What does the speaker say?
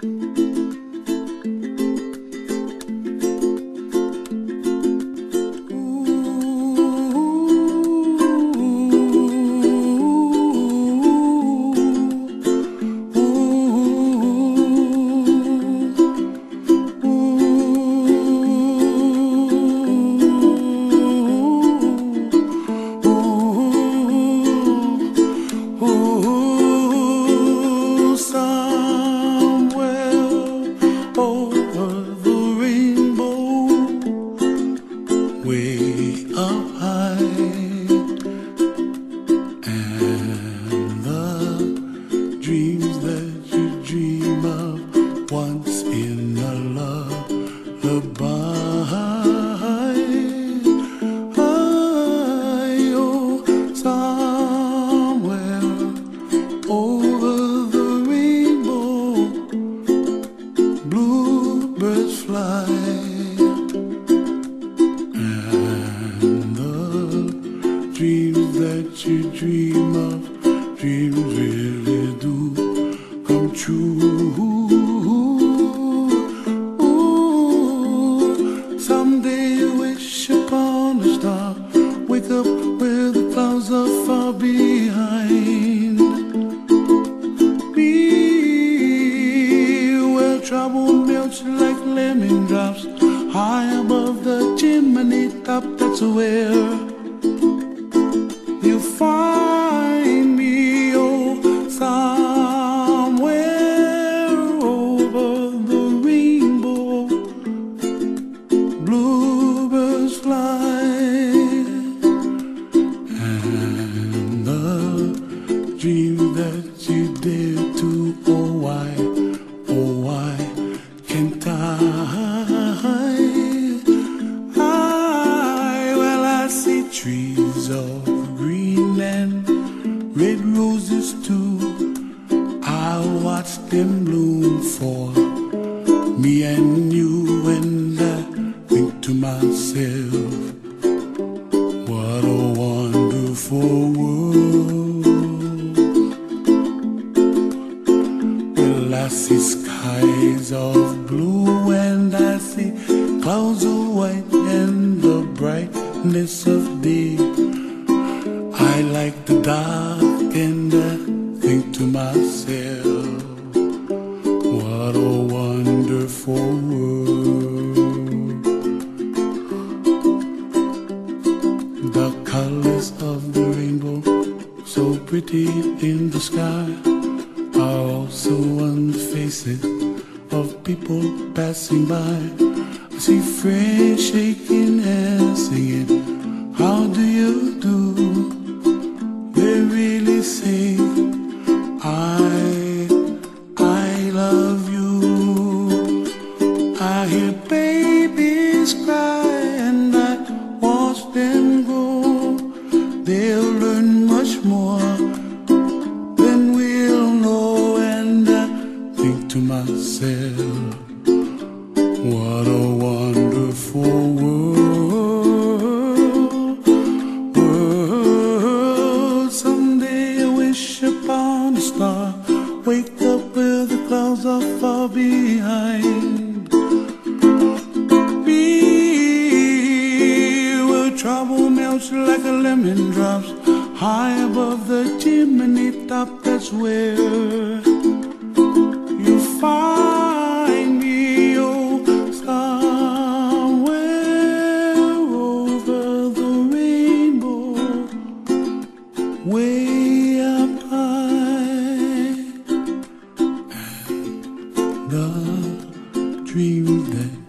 Way up high, and the dreams that you dream of once in a lullaby. Oh, somewhere over the rainbow, bluebirds fly. Dreams that you dream of, dreams really do come true. Ooh, someday you wish upon a star, wake up where the clouds are far behind. Be where trouble melts like lemon drops, high above the chimney top. That's where you find me, oh, somewhere over the rainbow, bluebirds fly, and the dream that you dare to, oh why can't well, I see trees of green and red roses too. I'll watch them bloom for me and you, and I think to myself, what a wonderful world. Well, I see skies of blue and I see clouds of white and the brightness of day. I like the dark and I think to myself, what a wonderful world. The colors of the rainbow, so pretty in the sky, are also on the faces of people passing by. I see friends shaking and singing, how do you do? They really say, I love you. I hear babies cry and I watch them grow. They'll learn much more than we'll know, and I think to myself, what a wonderful world. Someday I wish upon a star, wake up where the clouds are far behind. Be where trouble melts like a lemon drops, high above the chimney top. That's where you find me, oh, somewhere over the rainbow, way up high, and the dreams that